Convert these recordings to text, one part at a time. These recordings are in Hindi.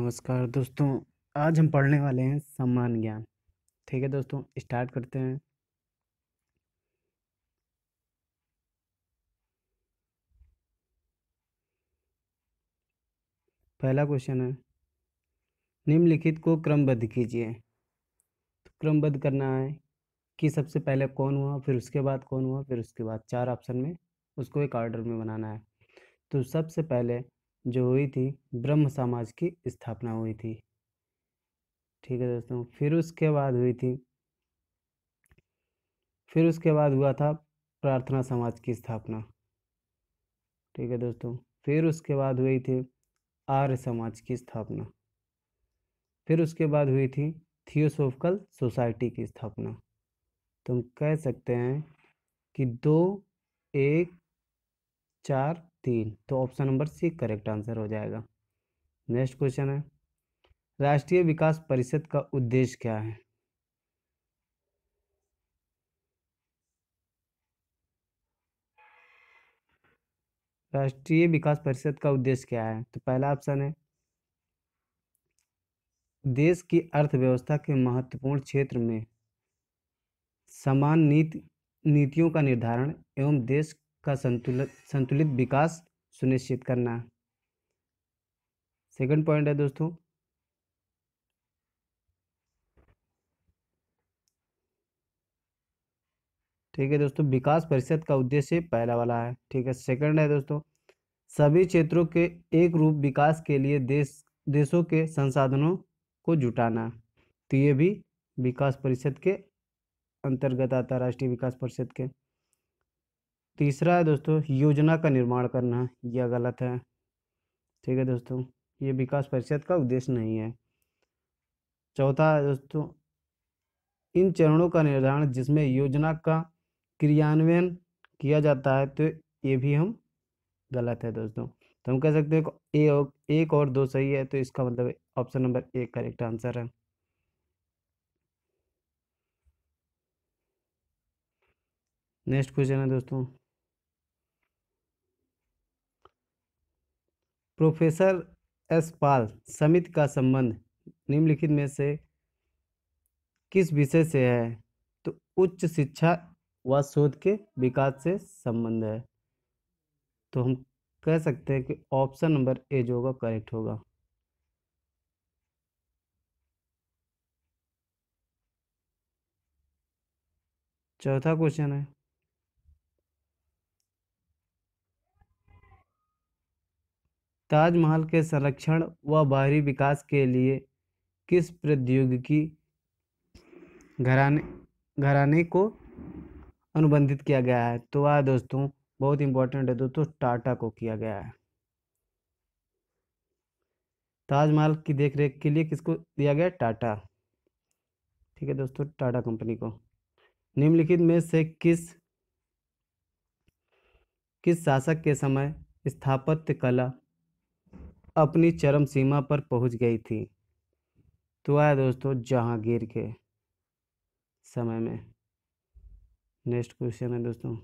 नमस्कार दोस्तों। आज हम पढ़ने वाले हैं सम्मान ज्ञान। ठीक है दोस्तों, स्टार्ट करते हैं। पहला क्वेश्चन है, निम्नलिखित को क्रमबद्ध कीजिए। तो क्रमबद्ध करना है कि सबसे पहले कौन हुआ, फिर उसके बाद कौन हुआ, फिर उसके बाद 4 ऑप्शन में उसको एक ऑर्डर में बनाना है। तो सबसे पहले जो हुई थी, ब्रह्म समाज की स्थापना हुई थी। ठीक है दोस्तों, फिर उसके बाद हुआ था प्रार्थना समाज की स्थापना। ठीक है दोस्तों, फिर उसके बाद हुई थी आर्य समाज की स्थापना। फिर उसके बाद हुई थी थियोसॉफिकल सोसाइटी की स्थापना। तो हम कह सकते हैं कि 2, 1, 4, 3, तो option number C correct answer हो जाएगा। नेक्स्ट क्वेश्चन है, राष्ट्रीय विकास परिषद का उद्देश्य क्या है? राष्ट्रीय विकास परिषद का उद्देश्य क्या है? तो पहला ऑप्शन है, देश की अर्थव्यवस्था के महत्वपूर्ण क्षेत्र में समान नीतियों का निर्धारण एवं देश का संतुलित विकास सुनिश्चित करना। सेकंड पॉइंट है दोस्तों, ठीक है दोस्तों, विकास परिषद का उद्देश्य पहला वाला है। ठीक है, सेकंड है दोस्तों, सभी क्षेत्रों के एक रूप विकास के लिए देशों के संसाधनों को जुटाना। तो ये भी विकास परिषद के अंतर्गत आता है, राष्ट्रीय विकास परिषद के। तीसरा है दोस्तों, योजना का निर्माण करना। यह गलत है। ठीक है दोस्तों, ये विकास परिषद का उद्देश्य नहीं है। चौथा है दोस्तों, इन चरणों का निर्धारण जिसमें योजना का क्रियान्वयन किया जाता है। तो ये भी हम गलत है दोस्तों। तो हम कह सकते हैं कि एक और दो सही है, तो इसका मतलब option number A correct answer है। नेक्स्ट क्वेश्चन है दोस्तों, प्रोफेसर एस पाल समिति का संबंध निम्नलिखित में से किस विषय से है? तो उच्च शिक्षा व शोध के विकास से संबंध है। तो हम कह सकते हैं कि ऑप्शन नंबर ए जो होगा करेक्ट होगा। चौथा क्वेश्चन है, ताजमहल के संरक्षण व बाहरी विकास के लिए किस प्रौद्योगिकी घराने घराने को अनुबंधित किया गया है? तो वह दोस्तों बहुत इंपॉर्टेंट है दोस्तों, टाटा को किया गया है। ताजमहल की देखरेख के लिए किसको दिया गया? टाटा। ठीक है दोस्तों, टाटा कंपनी को। निम्नलिखित में से किस शासक के समय स्थापत्य कला अपनी चरम सीमा पर पहुंच गई थी? तो वह है दोस्तों जहांगीर के समय में। नेक्स्ट क्वेश्चन है दोस्तों,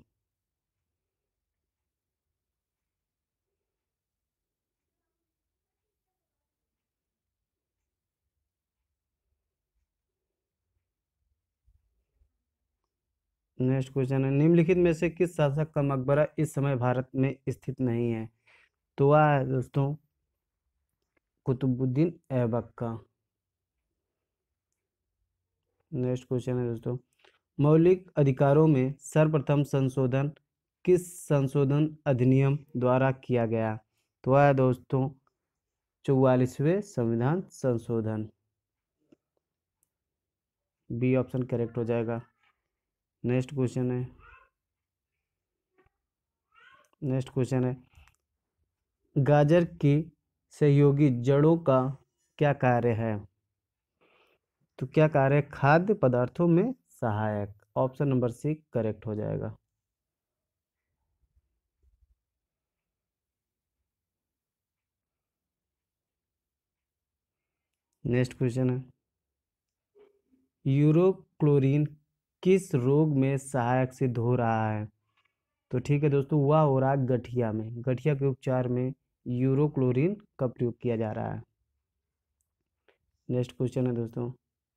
निम्नलिखित में से किस शासक का मकबरा इस समय भारत में स्थित नहीं है? तो वह है दोस्तों कुतुबुद्दीन ऐबक का। नेक्स्ट क्वेश्चन है दोस्तों, मौलिक अधिकारों में सर्वप्रथम संशोधन किस संशोधन अधिनियम द्वारा किया गया? तो वह है दोस्तों 44वें संविधान संशोधन। बी ऑप्शन करेक्ट हो जाएगा। नेक्स्ट क्वेश्चन है, गाजर की सहयोगी जड़ों का क्या कार्य है? तो क्या कार्य है? खाद्य पदार्थों में सहायक। ऑप्शन नंबर सी करेक्ट हो जाएगा। नेक्स्ट क्वेश्चन है, यूरोक्लोरीन किस रोग में सहायक सिद्ध हो रहा है? तो ठीक है दोस्तों, वह हो रहा है गठिया में। गठिया के उपचार में यूरोक्लोरीन का प्रयोग किया जा रहा है। नेक्स्ट क्वेश्चन है दोस्तों,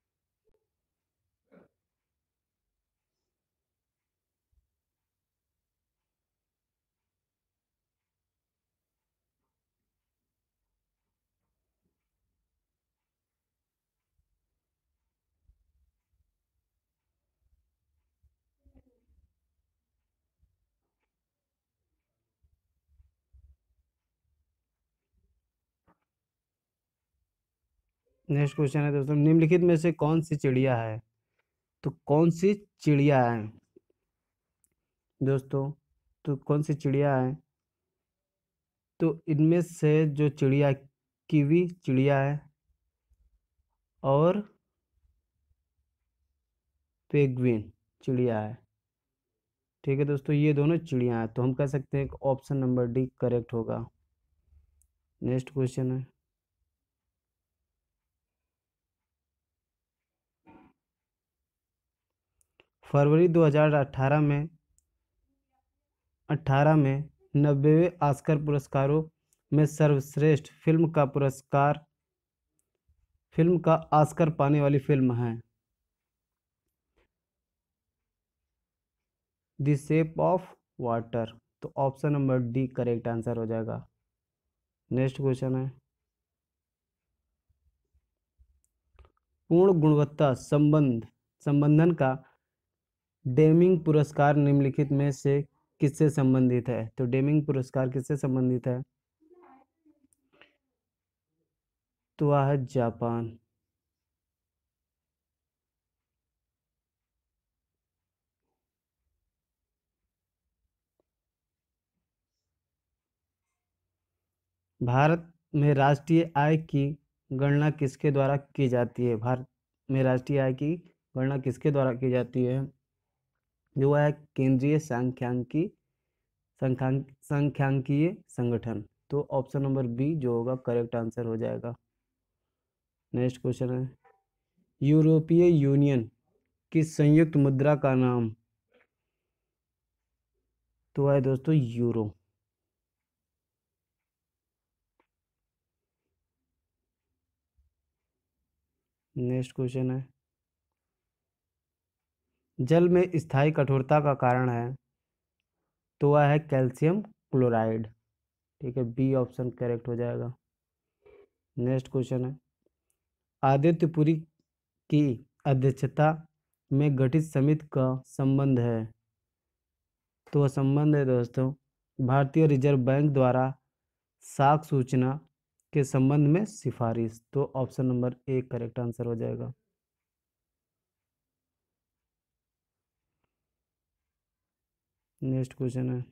नेक्स्ट क्वेश्चन है दोस्तों, निम्नलिखित में से कौन सी चिड़िया है? तो कौन सी चिड़िया है दोस्तों? तो कौन सी चिड़िया है? तो इनमें से जो चिड़िया, कीवी चिड़िया है और पेंगुइन चिड़िया है। ठीक है दोस्तों, ये दोनों चिड़िया हैं, तो हम कह सकते हैं कि ऑप्शन नंबर डी करेक्ट होगा। नेक्स्ट क्वेश्चन है, फरवरी 2018 में 90वें ऑस्कर पुरस्कारों में सर्वश्रेष्ठ फिल्म का ऑस्कर पाने वाली फिल्म है द शेप ऑफ वाटर। तो option number D correct answer हो जाएगा। नेक्स्ट क्वेश्चन है, पूर्ण गुणवत्ता संबंधन का डेमिंग पुरस्कार निम्नलिखित में से किससे संबंधित है? तो डेमिंग पुरस्कार किससे संबंधित है? तो वह है जापान। भारत में राष्ट्रीय आय की गणना किसके द्वारा की जाती है? भारत में राष्ट्रीय आय की गणना किसके द्वारा की जाती है? जो है केंद्रीय सांख्यिकीय संगठन। तो ऑप्शन नंबर बी जो होगा करेक्ट आंसर हो जाएगा। नेक्स्ट क्वेश्चन है, यूरोपीय यूनियन की संयुक्त मुद्रा का नाम? तो है दोस्तों यूरो। नेक्स्ट क्वेश्चन है, जल में स्थायी कठोरता का कारण है? तो वह है कैल्शियम क्लोराइड। ठीक है, बी ऑप्शन करेक्ट हो जाएगा। नेक्स्ट क्वेश्चन है, आदित्य पुरी की अध्यक्षता में गठित समिति का संबंध है? तो वह संबंध है दोस्तों भारतीय रिजर्व बैंक द्वारा साख सूचना के संबंध में सिफारिश। तो option number A correct answer हो जाएगा। नेक्स्ट क्वेश्चन है,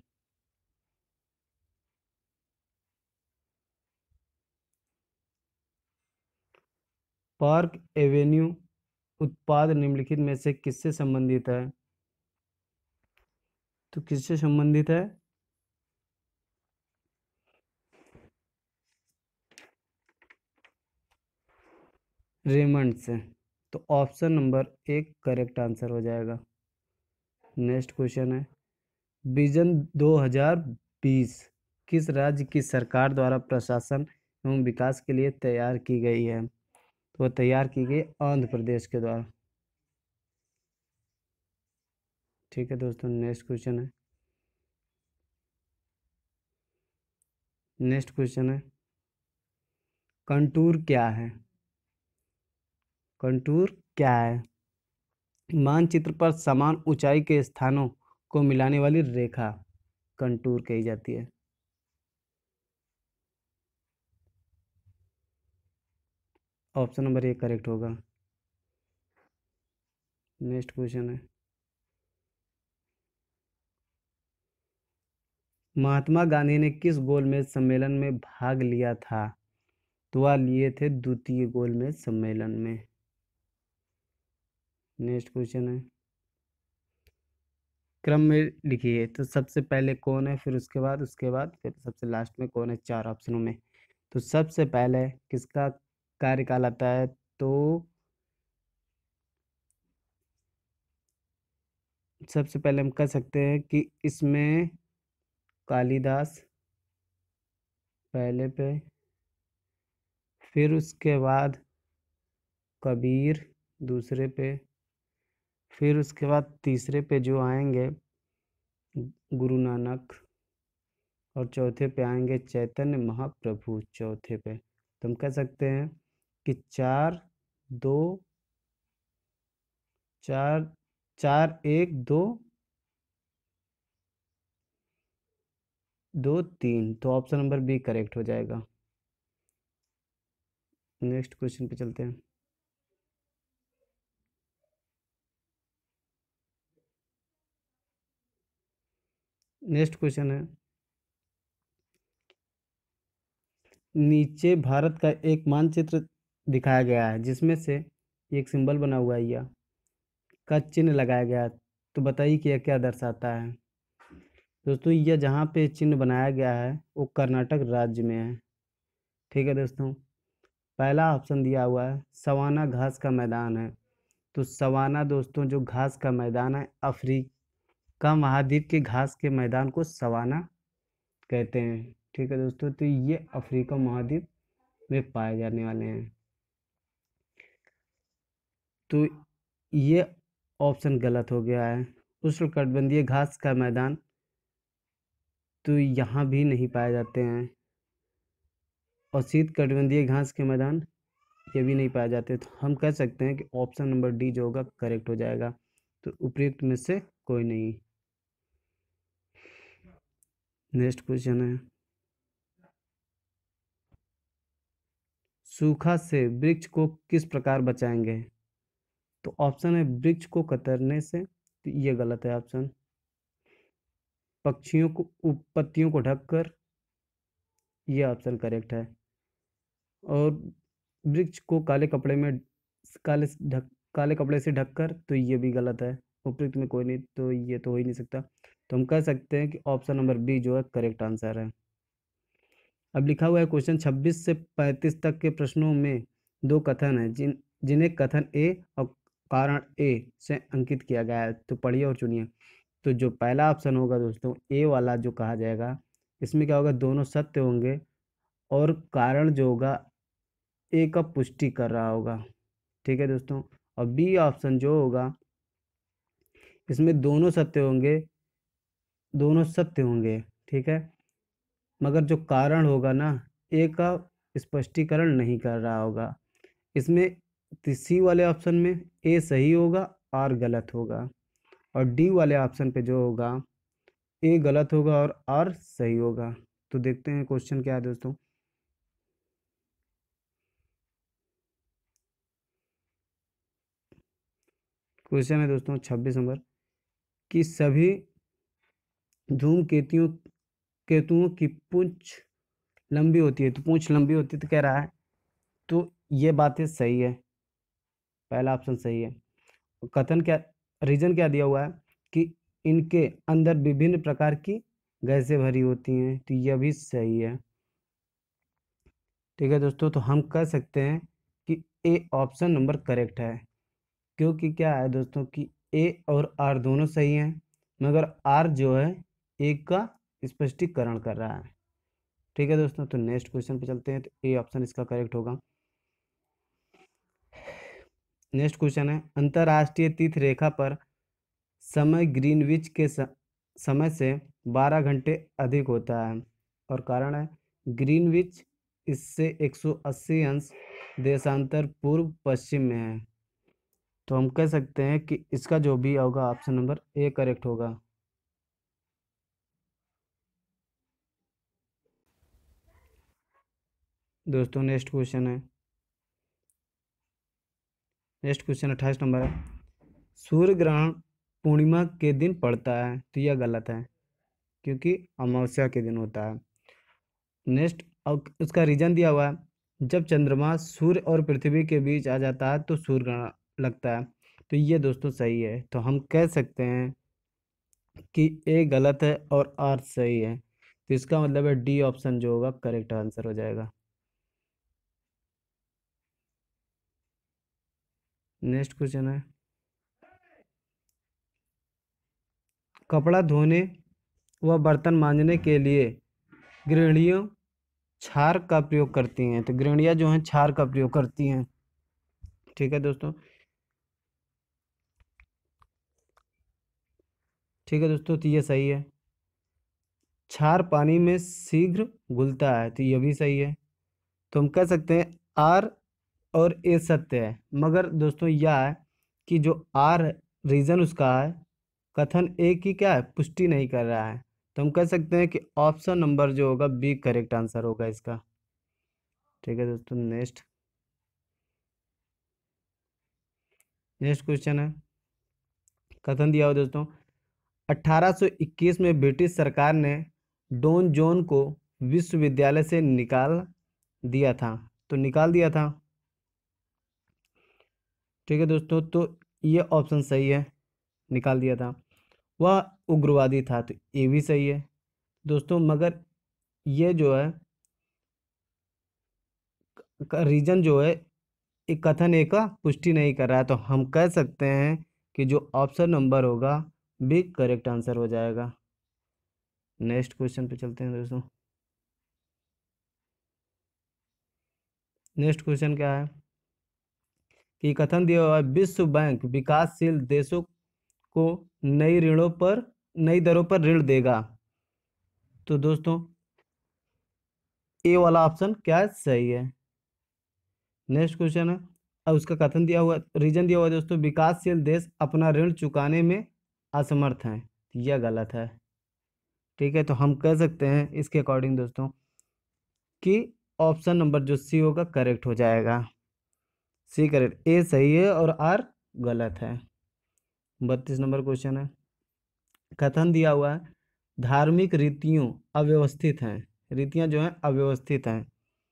पार्क एवेन्यू उत्पाद निम्नलिखित में से किससे संबंधित है? तो किससे संबंधित है? रेमंड से। तो ऑप्शन नंबर एक करेक्ट आंसर हो जाएगा। नेक्स्ट क्वेश्चन है, विजन 2020 किस राज्य की सरकार द्वारा प्रशासन एवं विकास के लिए तैयार की गई है? तो तैयार की गई आंध्र प्रदेश के द्वारा। ठीक है दोस्तों, नेक्स्ट क्वेश्चन है, नेक्स्ट क्वेश्चन है, कंटूर क्या है? कंटूर क्या है? मानचित्र पर समान ऊंचाई के स्थानों को मिलाने वाली रेखा कंटूर कही जाती है। ऑप्शन नंबर ए करेक्ट होगा। नेक्स्ट क्वेश्चन है, महात्मा गांधी ने किस गोलमेज सम्मेलन में भाग लिया था? तो वह लिए थे द्वितीय गोलमेज सम्मेलन में। नेक्स्ट क्वेश्चन है, क्रम में लिखिए। तो सबसे पहले कौन है, फिर उसके बाद फिर सबसे लास्ट में कौन है, चार ऑप्शनों में। तो सबसे पहले किसका कार्यकाल आता है? तो सबसे पहले हम कह सकते हैं कि इसमें कालिदास पहले पे, फिर उसके बाद कबीर दूसरे पे, फिर उसके बाद तीसरे पे जो आएंगे गुरु नानक, और चौथे पे आएंगे चैतन्य महाप्रभु चौथे पे। तो हम कह सकते हैं कि 4 2 4 4 1 2 2 3, तो ऑप्शन नंबर बी करेक्ट हो जाएगा। नेक्स्ट क्वेश्चन पे चलते हैं। नेक्स्ट क्वेश्चन है, नीचे भारत का एक मानचित्र दिखाया गया है जिसमें से एक सिंबल बना हुआ है या का चिन्ह लगाया गया है। तो बताइए कि यह क्या दर्शाता है। दोस्तों यह जहाँ पे चिन्ह बनाया गया है वो कर्नाटक राज्य में है। ठीक है दोस्तों, पहला ऑप्शन दिया हुआ है सवाना घास का मैदान है। तो सवाना दोस्तों जो घास का मैदान है, अफ्रीका महाद्वीप के घास के मैदान को सवाना कहते हैं। ठीक है दोस्तों, तो ये अफ्रीका महाद्वीप में पाए जाने वाले हैं। तो ये ऑप्शन गलत हो गया है। उष्णकटिबंधीय घास का मैदान तो यहाँ भी नहीं पाए जाते हैं, और शीतकटिबंधीय घास के मैदान ये भी नहीं पाए जाते। तो हम कह सकते हैं कि ऑप्शन नंबर डी जो होगा करेक्ट हो जाएगा। तो उपयुक्त में से कोई नहीं। नेक्स्ट क्वेश्चन है, सूखा से वृक्ष को किस प्रकार बचाएंगे। तो ऑप्शन है वृक्ष को कतरने से, तो ये गलत है ऑप्शन। पक्षियों को पत्तियों को ढककर, ये ऑप्शन करेक्ट है। और वृक्ष को काले से ढक काले कपड़े से ढककर, तो ये भी गलत है। उपयुक्त में कोई नहीं, तो ये तो हो ही नहीं सकता। तो हम कह सकते हैं कि ऑप्शन नंबर बी जो है करेक्ट आंसर है। अब लिखा हुआ है क्वेश्चन 26 से 35 तक के प्रश्नों में दो कथन है जिन्हें कथन ए और कारण ए से अंकित किया गया है। तो पढ़िए और चुनिए। तो जो पहला ऑप्शन होगा दोस्तों ए वाला जो कहा जाएगा, इसमें क्या होगा, दोनों सत्य होंगे और कारण जो होगा ए का पुष्टि कर रहा होगा। ठीक है दोस्तों, और बी ऑप्शन जो होगा इसमें दोनों सत्य होंगे। ठीक है, मगर जो कारण होगा ना ए का स्पष्टीकरण नहीं कर रहा होगा। इसमें सी वाले ऑप्शन में ए सही होगा और गलत होगा, और डी वाले ऑप्शन पे जो होगा ए गलत होगा और आर सही होगा। तो देखते हैं क्वेश्चन क्या है दोस्तों। क्वेश्चन है दोस्तों 26 नंबर कि सभी धूमकेतुओं केतुओं की पूंछ लंबी होती है। तो पूंछ लंबी होती है तो कह रहा है, तो ये बातें सही है, पहला ऑप्शन सही है। कथन क्या, रीजन क्या दिया हुआ है कि इनके अंदर विभिन्न प्रकार की गैसें भरी होती हैं। तो यह भी सही है। ठीक है दोस्तों, तो हम कह सकते हैं कि ए ऑप्शन नंबर करेक्ट है, क्योंकि क्या है दोस्तों कि ए और आर दोनों सही हैं, मगर आर जो है ए का स्पष्टीकरण कर रहा है। ठीक है दोस्तों, तो नेक्स्ट क्वेश्चन पे चलते हैं। तो ए ऑप्शन इसका करेक्ट होगा। नेक्स्ट क्वेश्चन है, अंतर्राष्ट्रीय तीर्थ रेखा पर समय ग्रीनविच के समय से 12 घंटे अधिक होता है, और कारण है ग्रीनविच इससे 180 अंश देशांतर पूर्व पश्चिम में है। तो हम कह सकते हैं कि इसका जो भी होगा ऑप्शन नंबर ए करेक्ट होगा। दोस्तों नेक्स्ट क्वेश्चन है, नेक्स्ट क्वेश्चन 28 नंबर है, सूर्य ग्रहण पूर्णिमा के दिन पड़ता है। तो यह गलत है, क्योंकि अमावस्या के दिन होता है। नेक्स्ट, अब उसका रीजन दिया हुआ है जब चंद्रमा सूर्य और पृथ्वी के बीच आ जाता है तो सूर्य ग्रहण लगता है। तो ये दोस्तों सही है। तो हम कह सकते हैं कि ए गलत है और आर सही है। तो इसका मतलब है डी ऑप्शन जो होगा करेक्ट आंसर हो जाएगा। नेक्स्ट क्वेश्चन है, कपड़ा धोने व बर्तन मांजने के लिए गृहिणियों क्षार का प्रयोग करती हैं। तो गृहिणियाँ जो हैं क्षार का प्रयोग करती हैं। ठीक है दोस्तों। ठीक है दोस्तों, तो ये सही है। क्षार पानी में शीघ्र घुलता है, तो ये भी सही है। तो हम कह सकते हैं आर और ए सत्य है, मगर दोस्तों यह है कि जो आर रीजन उसका है, कथन ए की क्या है, पुष्टि नहीं कर रहा है। तो हम कह सकते हैं कि ऑप्शन नंबर जो होगा बी करेक्ट आंसर होगा इसका। ठीक है दोस्तों, नेक्स्ट नेक्स्ट क्वेश्चन है। कथन दिया हुआ दोस्तों, 1821 में ब्रिटिश सरकार ने डॉन जॉन को विश्वविद्यालय से निकाल दिया था। तो निकाल दिया था। ठीक है दोस्तों, तो ये ऑप्शन सही है, निकाल दिया था। वह उग्रवादी था, तो ये भी सही है दोस्तों, मगर ये जो है रीजन जो है एक कथन ए का पुष्टि नहीं कर रहा है, तो हम कह सकते हैं कि जो ऑप्शन नंबर होगा बी करेक्ट आंसर हो जाएगा। नेक्स्ट क्वेश्चन पे चलते हैं दोस्तों। नेक्स्ट क्वेश्चन क्या है कि कथन दिया हुआ है, विश्व बैंक विकासशील देशों को नई दरों पर ऋण देगा। तो दोस्तों ए वाला ऑप्शन क्या है, सही है। नेक्स्ट क्वेश्चन है, अब उसका कथन दिया हुआ, रीजन दिया हुआ है दोस्तों, विकासशील देश अपना ऋण चुकाने में असमर्थ हैं। यह गलत है। ठीक है, तो हम कह सकते हैं इसके अकॉर्डिंग दोस्तों कि ऑप्शन नंबर जो सी होगा करेक्ट हो जाएगा। सी करेक्ट, ए सही है और आर गलत है। 32 नंबर क्वेश्चन है। कथन दिया हुआ है, धार्मिक रीतियों अव्यवस्थित हैं। रीतियां जो हैं अव्यवस्थित हैं।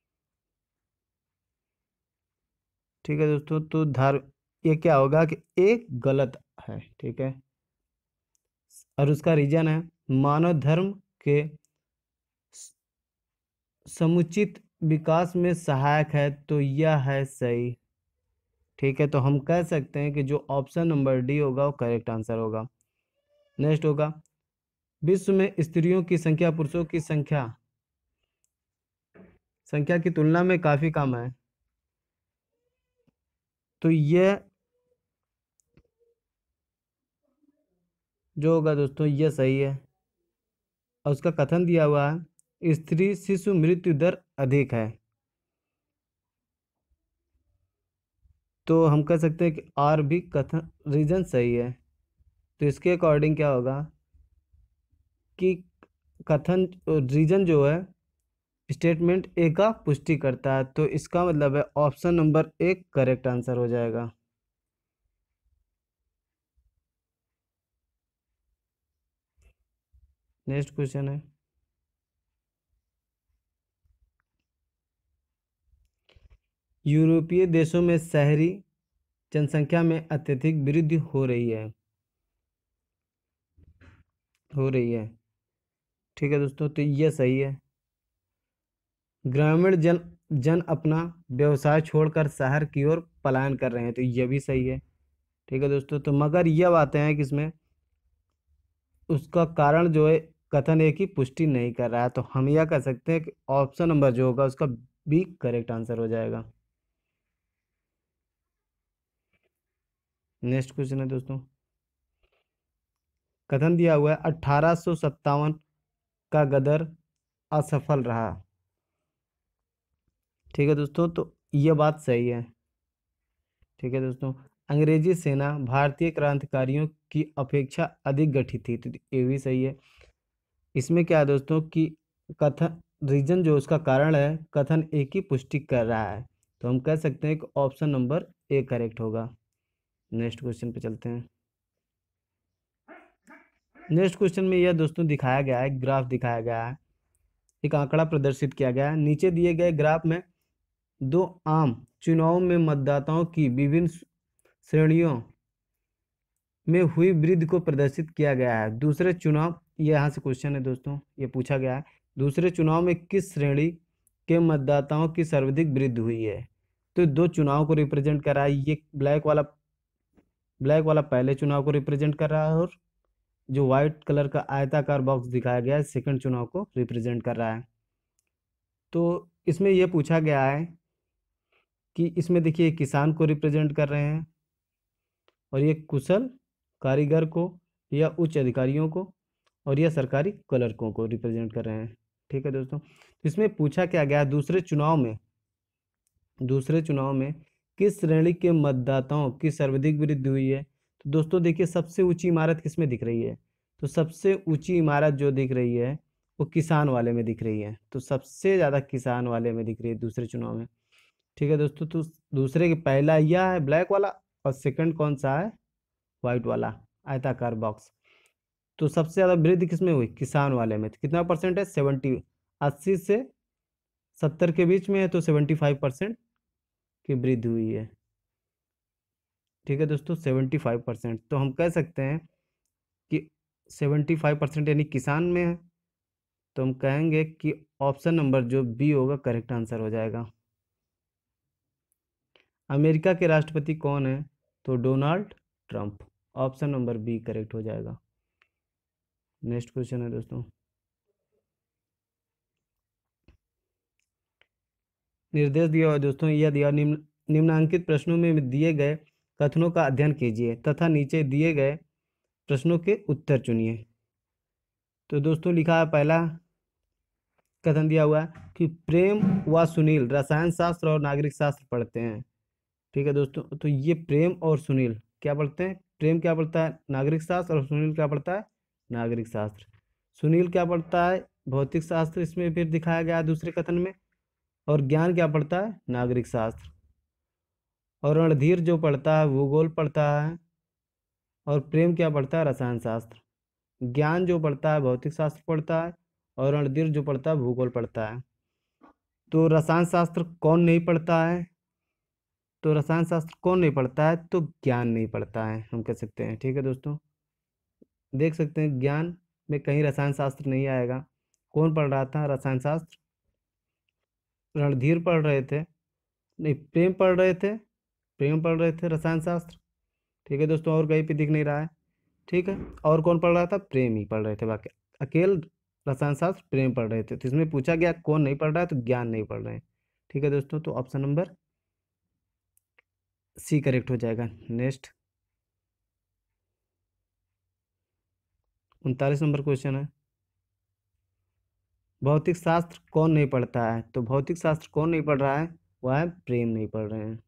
ठीक है दोस्तों, तो ये क्या होगा कि एक गलत है। ठीक है, और उसका रीजन है मानव धर्म के समुचित विकास में सहायक है, तो यह है सही। ठीक है, तो हम कह सकते हैं कि जो ऑप्शन नंबर डी होगा वो करेक्ट आंसर होगा। नेक्स्ट होगा, विश्व में स्त्रियों की संख्या पुरुषों की संख्या की तुलना में काफी कम है। तो यह जो होगा दोस्तों ये सही है, और उसका कथन दिया हुआ है, स्त्री शिशु मृत्यु दर अधिक है। तो हम कह सकते हैं कि आर भी कथन रीजन सही है। तो इसके अकॉर्डिंग क्या होगा कि कथन रीजन जो है स्टेटमेंट ए का पुष्टि करता है, तो इसका मतलब है ऑप्शन नंबर एक करेक्ट आंसर हो जाएगा। नेक्स्ट क्वेश्चन है, यूरोपीय देशों में शहरी जनसंख्या में अत्यधिक वृद्धि हो रही है। ठीक है दोस्तों, तो ये सही है। ग्रामीण जन अपना व्यवसाय छोड़कर शहर की ओर पलायन कर रहे हैं, तो ये भी सही है। ठीक है दोस्तों, तो मगर ये बातें हैं कि इसमें उसका कारण जो है कथन एक ही पुष्टि नहीं कर रहा है, तो हम यह कह सकते हैं कि ऑप्शन नंबर जो होगा उसका बी करेक्ट आंसर हो जाएगा। नेक्स्ट क्वेश्चन है दोस्तों। कथन दिया हुआ है, 1857 का गदर असफल रहा। ठीक है दोस्तों, तो ये बात सही है। ठीक है दोस्तों, अंग्रेजी सेना भारतीय क्रांतिकारियों की अपेक्षा अधिक गठित थी, तो ये भी सही है। इसमें क्या है दोस्तों कि कथन रीजन जो उसका कारण है कथन एक ही पुष्टि कर रहा है, तो हम कह सकते हैं कि ऑप्शन नंबर ए करेक्ट होगा। नेक्स्ट क्वेश्चन पे चलते हैं। नेक्स्ट क्वेश्चन में यह दोस्तों दिखाया गया है, ग्राफ दिखाया गया है, एक आंकड़ा प्रदर्शित किया गया है। नीचे दिए गए ग्राफ में दो आम चुनाव में मतदाताओं की विभिन्न श्रेणियों में हुई वृद्धि को प्रदर्शित किया गया है। दूसरे चुनाव, ये यहाँ से क्वेश्चन है दोस्तों, ये पूछा गया है, दूसरे चुनाव में किस श्रेणी के मतदाताओं की सर्वाधिक वृद्धि हुई है। तो दो चुनाव को रिप्रेजेंट कर रहा है, ये ब्लैक वाला पहले चुनाव को रिप्रेजेंट कर रहा है, और जो व्हाइट कलर का आयताकार बॉक्स दिखाया गया है सेकंड चुनाव को रिप्रेजेंट कर रहा है। तो इसमें यह पूछा गया है कि इसमें देखिए किसान को रिप्रेजेंट कर रहे हैं, और ये कुशल कारीगर को या उच्च अधिकारियों को, और यह सरकारी क्लर्कों को रिप्रेजेंट कर रहे हैं। ठीक है दोस्तों, तो इसमें पूछा क्या गया, दूसरे चुनाव में किस श्रेणी के मतदाताओं की सर्वाधिक वृद्धि हुई है। तो दोस्तों देखिए सबसे ऊंची इमारत किस में दिख रही है, तो सबसे ऊंची इमारत जो दिख रही है वो किसान वाले में दिख रही है, तो सबसे ज़्यादा किसान वाले में दिख रही है दूसरे चुनाव में। ठीक है दोस्तों, तो दूसरे के पहला यह है ब्लैक वाला, और सेकंड कौन सा है, व्हाइट वाला आयताकार बॉक्स। तो सबसे ज़्यादा वृद्धि किसमें हुई, किसान वाले में। तो कितना परसेंट है, 80 से 70 के बीच में है, तो 75% की वृद्धि हुई है। ठीक है दोस्तों, 75%, तो हम कह सकते हैं कि 75% यानी किसान में है, तो हम कहेंगे कि ऑप्शन नंबर जो बी होगा करेक्ट आंसर हो जाएगा। अमेरिका के राष्ट्रपति कौन है, तो Donald Trump, option number B correct हो जाएगा। नेक्स्ट क्वेश्चन है दोस्तों, निर्देश दिया हुआ है दोस्तों, यह दिया निम्नांकित प्रश्नों में दिए गए कथनों का अध्ययन कीजिए तथा नीचे दिए गए प्रश्नों के उत्तर चुनिए। तो दोस्तों लिखा है, पहला कथन दिया हुआ है कि प्रेम व सुनील रसायन शास्त्र और नागरिक शास्त्र पढ़ते हैं। ठीक है दोस्तों, तो ये प्रेम और सुनील क्या पढ़ते हैं, प्रेम क्या पढ़ता है, नागरिक शास्त्र, और सुनील क्या पढ़ता है, नागरिक शास्त्र। सुनील क्या पढ़ता है, भौतिक शास्त्र, इसमें फिर दिखाया गया है दूसरे कथन में। और ज्ञान क्या पढ़ता है, नागरिक शास्त्र। और रणधीर जो पढ़ता है भूगोल पढ़ता है। और प्रेम क्या पढ़ता है, रसायन शास्त्र। ज्ञान जो पढ़ता है भौतिक शास्त्र पढ़ता है, और रणधीर जो पढ़ता है भूगोल पढ़ता है। तो रसायन शास्त्र कौन नहीं पढ़ता है, तो रसायन शास्त्र कौन नहीं पढ़ता है, तो ज्ञान नहीं पढ़ता है, हम कह सकते हैं। ठीक है दोस्तों, देख सकते हैं ज्ञान में कहीं रसायन शास्त्र नहीं आएगा। कौन पढ़ रहा था रसायन शास्त्र, रणधीर पढ़ रहे थे, नहीं प्रेम पढ़ रहे थे, प्रेम पढ़ रहे थे रसायन शास्त्र। ठीक है दोस्तों, और कहीं पे दिख नहीं रहा है। ठीक है, और कौन पढ़ रहा था, प्रेम ही पढ़ रहे थे, बाकी अकेले रसायन शास्त्र प्रेम पढ़ रहे थे। तो इसमें पूछा गया कौन नहीं पढ़ रहा है, तो ज्ञान नहीं पढ़ रहे हैं। ठीक है दोस्तों, तो ऑप्शन नंबर सी करेक्ट हो जाएगा। नेक्स्ट 39 नंबर क्वेश्चन है, भौतिक शास्त्र कौन नहीं पढ़ता है। तो भौतिक शास्त्र कौन नहीं पढ़ रहा है, वह है प्रेम नहीं पढ़ रहे हैं।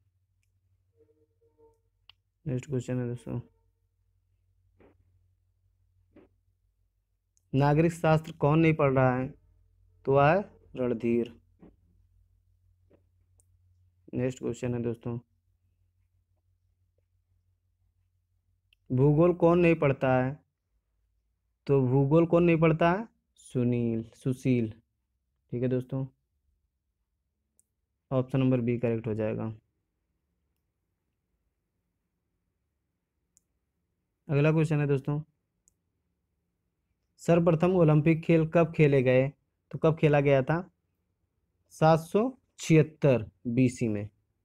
नेक्स्ट क्वेश्चन है दोस्तों, नागरिक शास्त्र कौन नहीं पढ़ रहा है, तो वह है रणधीर। नेक्स्ट क्वेश्चन है दोस्तों, भूगोल कौन नहीं पढ़ता है, तो भूगोल कौन नहीं पढ़ता है, सुशील। ठीक है दोस्तों, ऑप्शन नंबर बी करेक्ट हो जाएगा। अगला क्वेश्चन है दोस्तों, सर्वप्रथम ओलंपिक खेल कब खेले गए, तो कब खेला गया था, 776 BC में।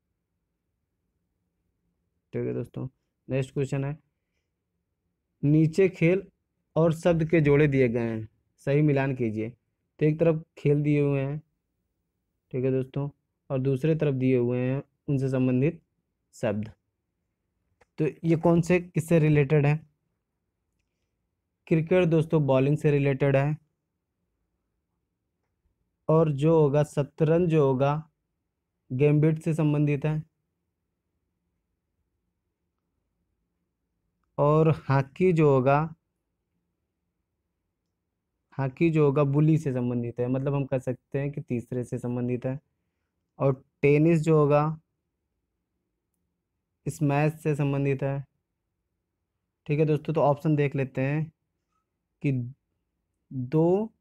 ठीक है दोस्तों, नेक्स्ट क्वेश्चन है, नीचे खेल और शब्द के जोड़े दिए गए हैं, सही मिलान कीजिए। तो एक तरफ खेल दिए हुए हैं, ठीक है दोस्तों, और दूसरे तरफ दिए हुए हैं उनसे संबंधित शब्द। तो ये कौन से किससे रिलेटेड है, क्रिकेट दोस्तों बॉलिंग से रिलेटेड है, और जो होगा शतरंज जो होगा गैम्बिट से संबंधित है, और हॉकी जो होगा बुली से संबंधित है, मतलब हम कह सकते हैं कि तीसरे से संबंधित है। और टेनिस जो होगा स्मैश से संबंधित है। ठीक है दोस्तों, तो ऑप्शन देख लेते हैं कि दो,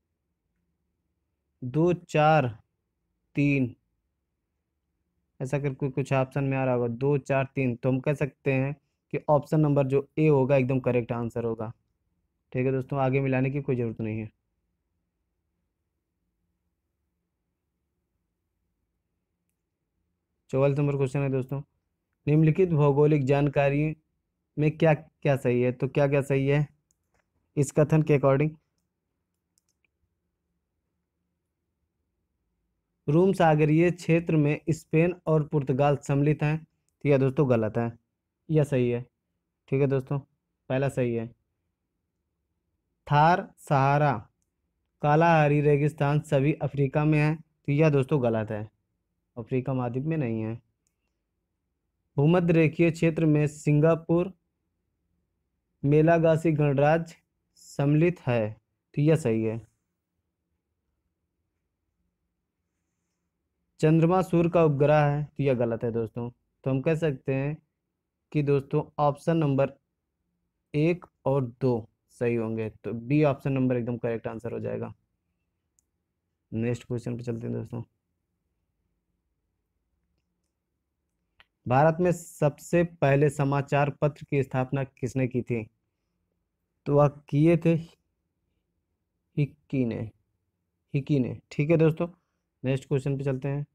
2, 4, 3, ऐसा करके कुछ ऑप्शन में आ रहा होगा, 2, 4, 3, तो हम कह सकते हैं कि ऑप्शन नंबर जो ए होगा एकदम करेक्ट आंसर होगा। ठीक है दोस्तों, आगे मिलाने की कोई ज़रूरत नहीं है। 44 नंबर क्वेश्चन है दोस्तों, निम्नलिखित भौगोलिक जानकारी में क्या क्या सही है, तो क्या क्या सही है इस कथन के अकॉर्डिंग। रोम सागरीय क्षेत्र में स्पेन और पुर्तगाल सम्मिलित हैं। ठीक है दोस्तों, गलत है, यह सही है। ठीक है दोस्तों, पहला सही है। थार सहारा कालाहारी रेगिस्तान सभी अफ्रीका में है। तो यह दोस्तों गलत है, अफ्रीका महाद्वीप में नहीं है। भूमध्य रेखीय क्षेत्र में सिंगापुर मेलागासी गणराज्य सम्मिलित है। तो यह सही है। चंद्रमा सूर्य का उपग्रह है। तो यह गलत है दोस्तों। तो हम कह सकते हैं कि दोस्तों ऑप्शन नंबर 1 और 2 सही होंगे। तो बी ऑप्शन नंबर एकदम करेक्ट आंसर हो जाएगा। नेक्स्ट क्वेश्चन पे चलते हैं दोस्तों। भारत में सबसे पहले समाचार पत्र की स्थापना किसने की थी? तो वह किए थे हिक्की ने। हिक्की ने। ठीक है दोस्तों, नेक्स्ट क्वेश्चन पे चलते हैं।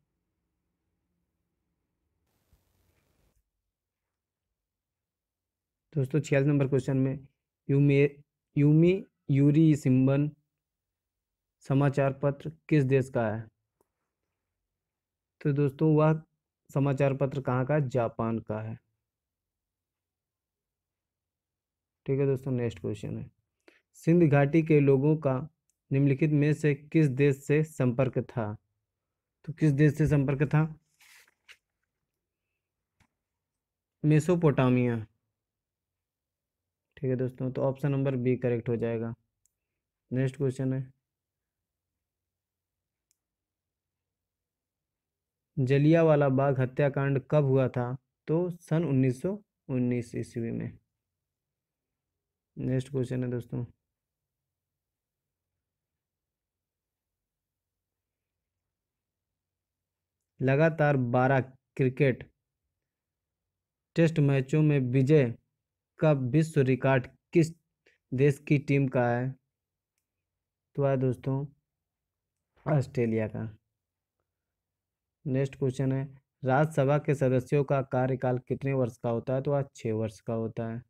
दोस्तों 46 नंबर क्वेश्चन में यूमी यूमी यूरी सिम्बन समाचार पत्र किस देश का है? तो दोस्तों वह समाचार पत्र कहाँ का है? जापान का है। ठीक है दोस्तों, नेक्स्ट क्वेश्चन है। सिंध घाटी के लोगों का निम्नलिखित में से किस देश से संपर्क था? तो किस देश से संपर्क था? मेसोपोटामिया। ठीक है दोस्तों, तो ऑप्शन नंबर बी करेक्ट हो जाएगा। नेक्स्ट क्वेश्चन है। जलियांवाला बाग हत्याकांड कब हुआ था? तो सन 1919 ईस्वी में। नेक्स्ट क्वेश्चन है दोस्तों। लगातार 12 क्रिकेट टेस्ट मैचों में विजय का विश्व रिकॉर्ड किस देश की टीम का है? तो है दोस्तों ऑस्ट्रेलिया का। नेक्स्ट क्वेश्चन है। राज्यसभा के सदस्यों का कार्यकाल कितने वर्ष का होता है? तो आज 6 वर्ष का होता है।